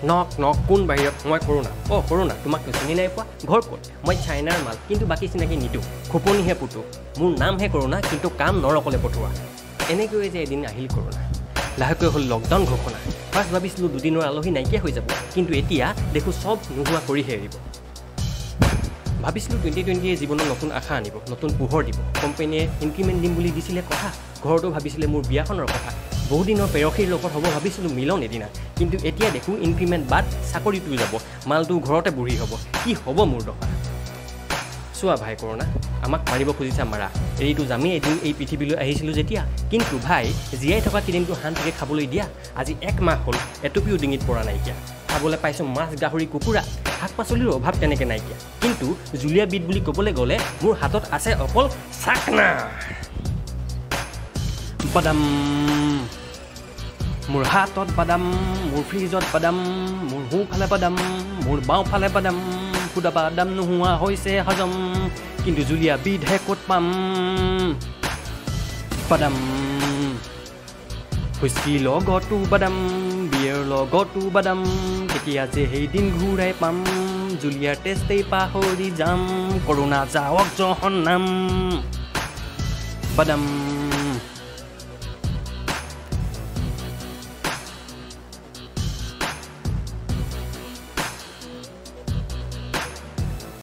নক নক কোন বাহিৰত মই কৰোণা কৰোণা তোমাক চিনি নাই পোৱা ঘৰ ক'ত মই চাইনাৰ মাল কিন্তু বাকী চিনাকি নিদিওঁ খোপনিহে পুতো মোৰ নামহে কৰোণা কিন্তু কাম নৰকলে পঠোৱা এনেকৈয়ে যে এদিন আহিল কৰোণা লাহেকৈ হ'ল লকডাউন ঘোষণা ফাৰ্ষ্ট ভাবিছিলোঁ দুদিনৰ আলহী নাইকিয়া হৈ যাব কিন্তু এতিয়া দেখোঁ চব নোহোৱা কৰিহে এৰিব ভাবিছিলোঁ 2020 জীৱনত নতুন আশা আনিব নতুন পোহৰ দিব কোম্পানীয়ে ইনক্ৰিমেণ্ট দিম বুলি দিছিলে কথা ঘৰতো ভাবিছিলে মোৰ বিয়াখনৰ কথা বহুদিনৰ পেৰখীৰ লগত হ'ব ভাবিছিলোঁ মিলন এদিনা কিন্তু এতিয়া দেখোঁ ইনক্ৰিমেণ্ট বাদ চাকৰিটো যাব মালটো ঘৰতে বুঢ়ী হ'ব কি হ'ব মোৰ দফা চোৱা ভাই কৰোণা আমাক মাৰিব খুজিছা মাৰা এৰিটো যামেই এদিন এই পৃথিৱীলৈ আহিছিলোঁ যেতিয়া কিন্তু ভাই জীয়াই থকা কেইদিনটো শান্তিৰে খাবলৈ দিয়া আজি 1 মাহ হ'ল এটুপিও ডিঙিত পৰা নাইকিয়া খাবলৈ পাইছোঁ মাছ গাহৰি কুকুৰা শাক পাচলিৰ অভাৱ তেনেকৈ নাইকিয়া কিন্তু জুলীয়া বিট বুলি ক'বলৈ গ'লে মোৰ হাতত আছে অকল চাকনা বাদাম মোৰ হাতত বাদাম মোৰ ফ্ৰিজত বাদাম মোৰ সোঁফালে বাদাম মোৰ বাওঁফালে বাদাম খুদা বাদাম নোহোৱা হৈছে হজম কিন্তু জুলীয়া বিধহে ক'ত পাম বাদাম হুইস্কি লগতো বাদাম বিয়েৰ লগতো বাদাম কেতিয়া যে সেই দিন ঘূৰাই পাম জুলীয়াৰ টেষ্টেই পাহৰি যাম কৰোণা যাওক জহন্নাম বাদাম